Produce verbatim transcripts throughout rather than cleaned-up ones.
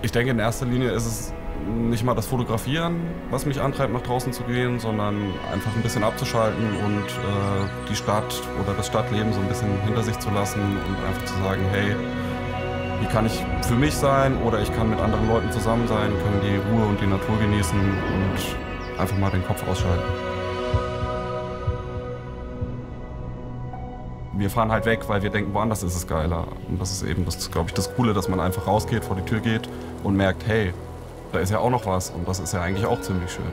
Ich denke, in erster Linie ist es nicht mal das Fotografieren, was mich antreibt, nach draußen zu gehen, sondern einfach ein bisschen abzuschalten und äh, die Stadt oder das Stadtleben so ein bisschen hinter sich zu lassen und einfach zu sagen, hey, hier kann ich für mich sein oder ich kann mit anderen Leuten zusammen sein, kann die Ruhe und die Natur genießen und einfach mal den Kopf ausschalten. Wir fahren halt weg, weil wir denken, woanders ist es geiler. Und das ist eben, das glaube ich, das Coole, dass man einfach rausgeht, vor die Tür geht und merkt, hey, da ist ja auch noch was und das ist ja eigentlich auch ziemlich schön.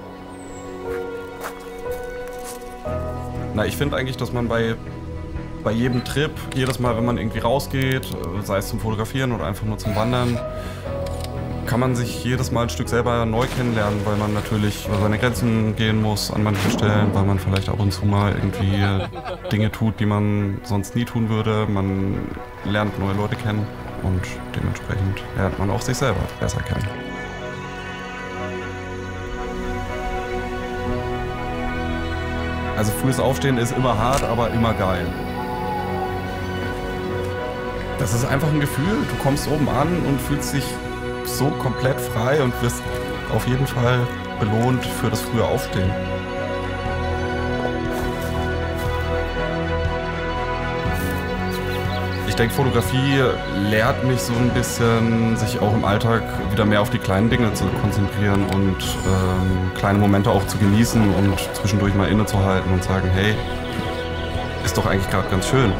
Na, ich finde eigentlich, dass man bei, bei jedem Trip, jedes Mal, wenn man irgendwie rausgeht, sei es zum Fotografieren oder einfach nur zum Wandern, kann man sich jedes Mal ein Stück selber neu kennenlernen, weil man natürlich über seine Grenzen gehen muss an manchen Stellen, weil man vielleicht ab und zu mal irgendwie Dinge tut, die man sonst nie tun würde. Man lernt neue Leute kennen und dementsprechend lernt man auch sich selber besser kennen. Also frühes Aufstehen ist immer hart, aber immer geil. Das ist einfach ein Gefühl, du kommst oben an und fühlst dich so komplett frei und wirst auf jeden Fall belohnt für das frühe Aufstehen. Ich denke, Fotografie lehrt mich so ein bisschen, sich auch im Alltag wieder mehr auf die kleinen Dinge zu konzentrieren und ähm, kleine Momente auch zu genießen und zwischendurch mal innezuhalten und sagen, hey, ist doch eigentlich gerade ganz schön.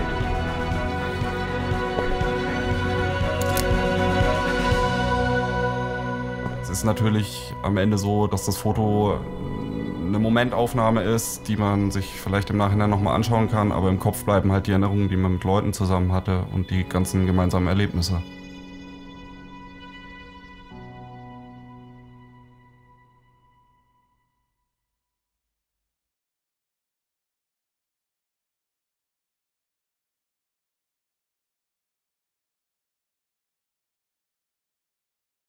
Es ist natürlich am Ende so, dass das Foto eine Momentaufnahme ist, die man sich vielleicht im Nachhinein nochmal anschauen kann, aber im Kopf bleiben halt die Erinnerungen, die man mit Leuten zusammen hatte und die ganzen gemeinsamen Erlebnisse.